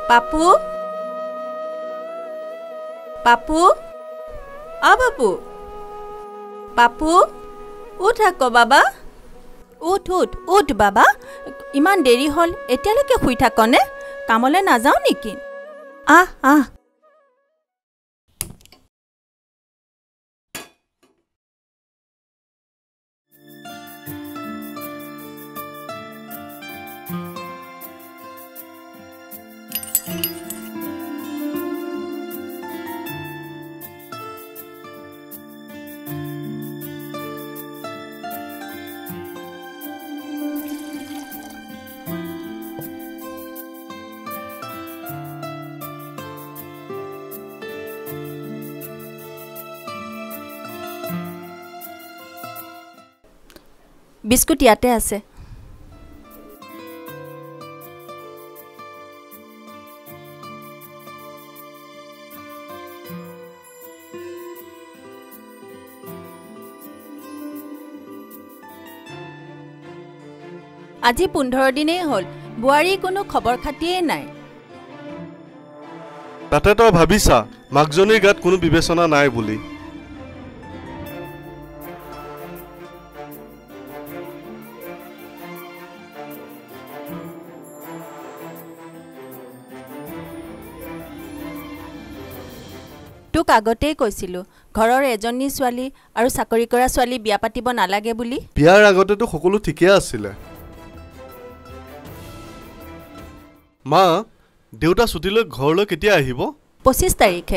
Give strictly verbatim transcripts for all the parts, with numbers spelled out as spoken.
পাপু পাপু আ বাপু পাপু উঠ আকৌ বাবা উঠ উঠ উঠ বাবা ইমান দেৰি হ'ল এতিয়ালৈকে শুই থাকনে কামলৈ নাযাওঁ নেকি আহ আহ বিস্কুট ইয়াতে আছে আজি পোন্ধৰ দিনেই হ'ল বুৱাৰী কোনো খবৰ খাতিয়ে নাই তাতে তই ভাবিছা মাকজনীৰ গাত কোনো বিবেচনা নাই বুলি তোক আগতেই কৈছিলো ঘৰৰ এজনী ছোৱালী আৰু চাকৰি কৰা ছোৱালী বিয়া পাতিব নালাগে বুলি বিয়াৰ আগতেতো সকলো ঠিকে আছিল মা দেউতা ছুটিলৈ ঘৰলৈ কেতিয়া আহিব পঁচিছ তাৰিখে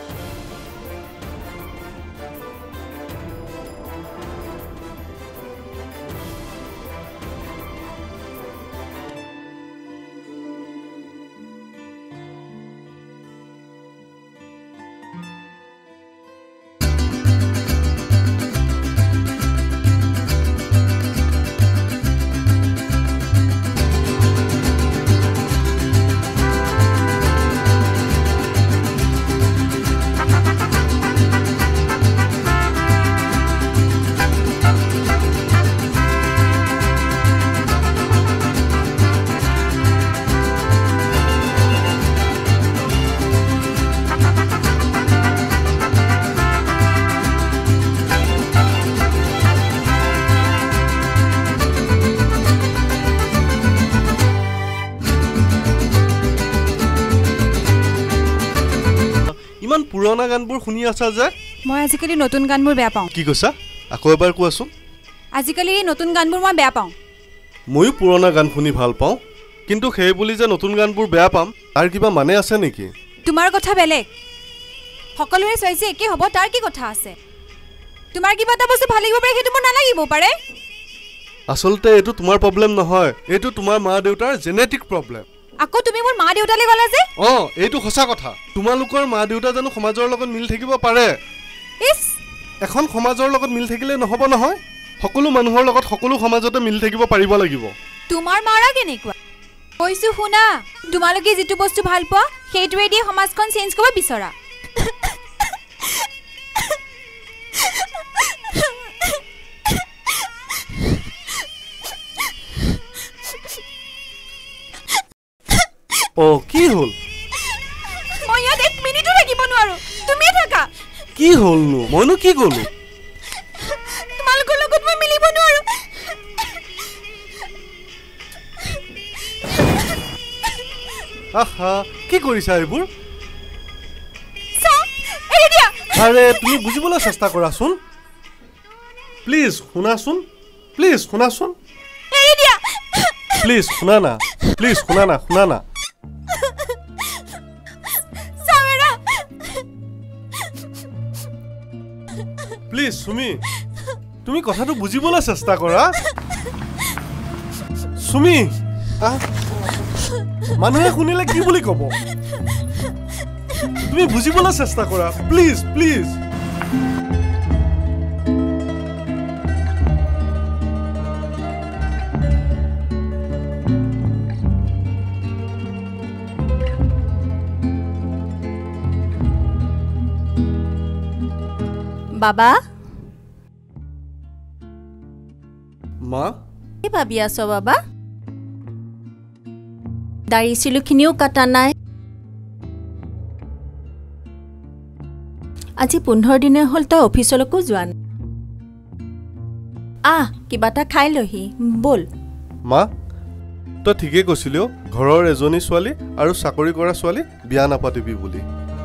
পুৰণা গানবোৰ শুনি আছা যে মই আজিকালি নতুন গানবোৰ বেয়া পাওঁ কি কৈছা আকৌ এবাৰ কোৱাচোন আজিকালি এই নতুন গানবোৰ মই বেয়া পাওঁ ময়ো পুৰণা গান শুনি ভাল পাওঁ কিন্তু সেই বুলি যে নতুন গানবোৰ বেয়া পাম তাৰ কিবা মানে আছে নেকি তোমাৰ কথা বেলেগ সকলোৰে চইছে একে হ'ব তাৰ কি কথা আছে তোমাৰ কিবা এটা বস্তু ভাল লাগিব পাৰে সেইটো মোৰ নালাগিব পাৰে আচলতে এইটো তোমাৰ প্ৰবলেম নহয় এইটো তোমাৰ মা দেউতাৰ জেনেটিক প্ৰবলেম আকৌ তুমি মোৰ মা দেউতালে গলা যে অ এইটো সঁচা কথা তোমালোকৰ মা দেউতা জানো সমাজৰ লগত মিল থাকিব পাৰে ইস এখন সমাজৰ লগত মিল থাকিলে নহব নহয় সকলো মানুহৰ লগত সকলো সমাজতে মিল থাকিব পাৰিব লাগিব তোমাৰ মাৰা কেনেকুৱা কৈছো শুনা তোমালোকে যেটো বস্তু ভাল পোৱা সেইটোৱে দি সমাজখন চেঞ্জ কৰিব বিচৰা ও কি হল মই ইয়াত এক মিনিটো থাকিব নোৱাৰো তুমি থাকা কি হল নো মইনো কি গলো তোমালোকৰ লগত মই মিলিব নোৱাৰো আহা কি কৰিছা এইবোৰ সা এৰি দিয়া আৰে তুমি বুজিবলৈ চেষ্টা কৰাচোন প্লিজ শুনাচোন প্লিজ শুনাচোন এৰি দিয়া প্লিজ শুনা না প্লিজ শুনা না শুনা না সামেৰা প্লিজ সুমি তুমি কথাটো বুজিবলৈ চেষ্টা কৰা সুমি মানুহে শুনিলে কি বুলি ক'ব তুমি বুজিবলৈ চেষ্টা কৰা প্লিজ প্লিজ বাবা মা কি ভাবি আছ বাবা দাড়ি চিলুখিনিও কাটা নাই আজি পোন্ধৰ দিনে হ'ল তই অফিচলৈকো যোৱা নাই আহ কিবা এটা খাই লহি বল মা তই ঠিকেই কৈছিলি ঘৰৰ এজনী ছোৱালী আৰু চাকৰি কৰা ছোৱালী বিয়া নাপাতিবি বুলি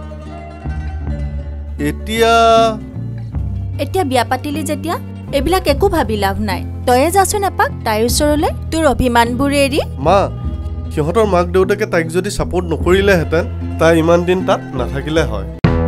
এতিয়া এতিয়া বিয়া পাতিলি যেতিয়া এইবিলাক একো ভাবি লাভ নাই তয়ে যাচোন এপাক তাইৰ ওচৰলৈ তোৰ অভিমানবোৰ এৰি মা সিহঁতৰ মাক দেউতাকে তাইক যদি ছাপোৰ্ট নকৰিলেহেঁতেন তাই ইমান দিন তাত নাথাকিলে হয়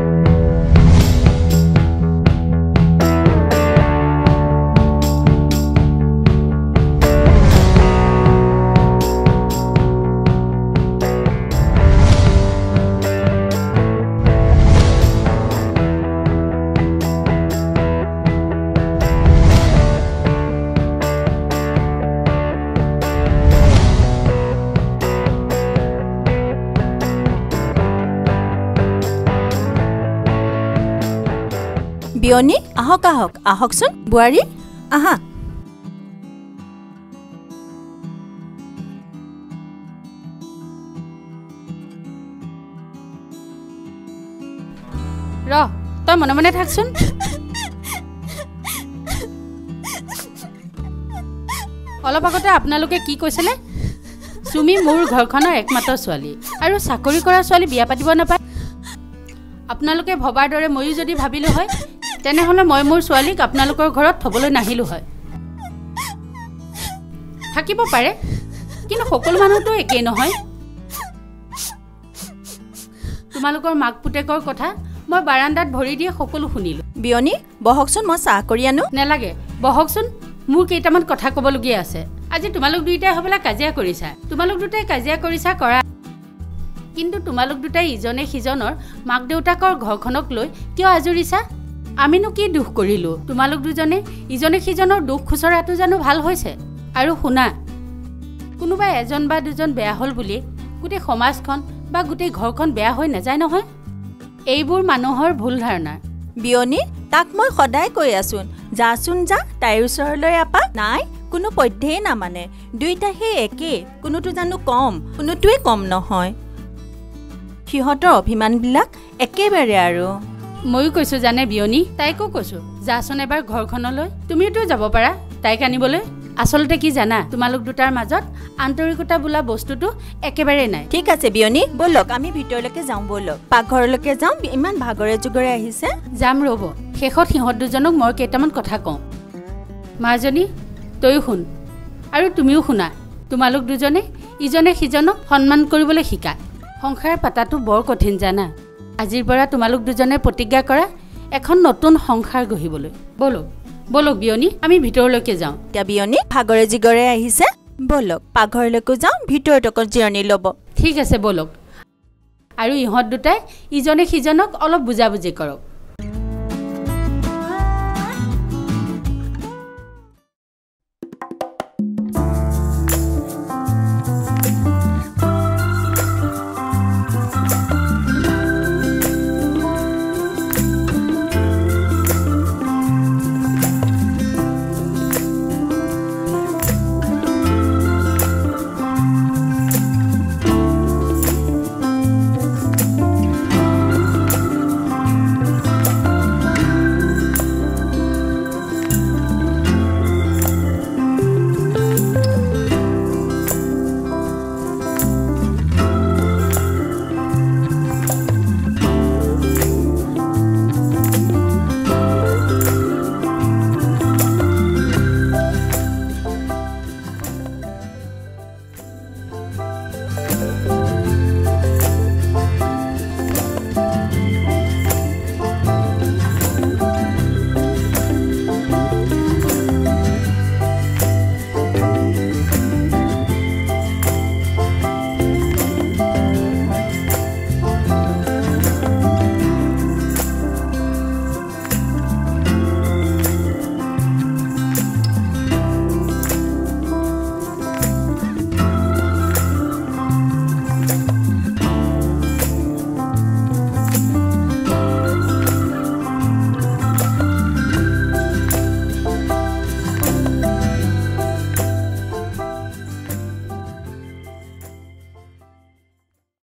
বিয়নী আহক আহক আহকচোন বুৱাৰী আহা ৰ তই মনে মনে থাকচোন অলপ আগতে আপোনালোকে কি কৈছিলে চুমি মোৰ ঘৰখনৰ একমাত্ৰ ছোৱালী আৰু চাকৰি কৰা ছোৱালী বিয়া পাতিব নাপায় আপোনালোকে ভবাৰ দৰে ময়ো যদি ভাবিলো হয় তেনেহ'লে মই মোৰ ছোৱালীক আপোনালোকৰ ঘৰত থবলৈ নাহিলোঁ হয় থাকিব পাৰে কিন্তু সকলো মানুহতো একেই নহয় তোমালোকৰ মাক পুতেকৰ কথা মই বাৰান্দাত ভৰি দিয়ে সকলো শুনিলোঁ বিয়নী বহকচোন মই চাহ কৰি আনো নেলাগে বহকচোন মোৰ কেইটামান কথা ক'বলগীয়া আছে আজি তোমালোক দুইটাই হ'বলা কাজিয়া কৰিছা তোমালোক দুটাই কাজিয়া কৰিছা কৰা কিন্তু তোমালোক দুটাই ইজনে সিজনৰ মাক দেউতাকৰ ঘৰখনক লৈ কিয় আজৰিছা আমিনো কি দুখ কৰিলোঁ তোমালোক দুজনে ইজনে সিজনৰ দুখ খুচৰাটো জানো ভাল হৈছে আৰু শুনা কোনোবা এজন বা দুজন বেয়া হ'ল বুলি গোটেই সমাজখন বা গোটেই ঘৰখন বেয়া হৈ নাযায় নহয় এইবোৰ মানুহৰ ভুল ধাৰণা বিয়নী তাক মই সদায় কৈ আছোন যাচোন যা তাইৰ ওচৰলৈ এপাক নাই কোনো পধ্যেই নামানে দুইটা সেই একে কোনোটো জানো কম কোনোটোৱে কম নহয় সিহঁতৰ অভিমানবিলাক একেবাৰে আৰু ময়ো কৈছোঁ জানে বিয়নী তাইকো কৈছোঁ যাচোন এবাৰ ঘৰখনলৈ তুমিওতো যাব পাৰা তাইক আনিবলৈ আচলতে কি জানা তোমালোক দুটাৰ মাজত আন্তৰিকতা বোলা বস্তুটো একেবাৰে নাই ঠিক আছে বিয়নী বলক আমি ভিতৰলৈকে যাওঁ বলক পাকঘৰলৈকে যাওঁ ইমান ভাগৰে জুগৰে আহিছে যাম ৰ'ব শেষত সিহঁত দুজনক মই কেইটামান কথা কওঁ মাজনী তয়ো শুন আৰু তুমিও শুনা তোমালোক দুজনে ইজনে সিজনক সন্মান কৰিবলৈ শিকা সংসাৰ পাতাটো বৰ কঠিন জানা আজিৰ পৰা তোমালোক দুজনে প্ৰতিজ্ঞা কৰা এখন নতুন সংসাৰ গঢ়িবলৈ বলক বলক বিয়নী আমি ভিতৰলৈকে যাওঁ এতিয়া বিয়নী ভাগৰে জিগৰে আহিছে বলক পাকঘৰলৈকে যাওঁ ভিতৰত অকণ জিৰণি ল'ব ঠিক আছে বলক আৰু ইহঁত দুটাই ইজনে সিজনক অলপ বুজাবুজি কৰক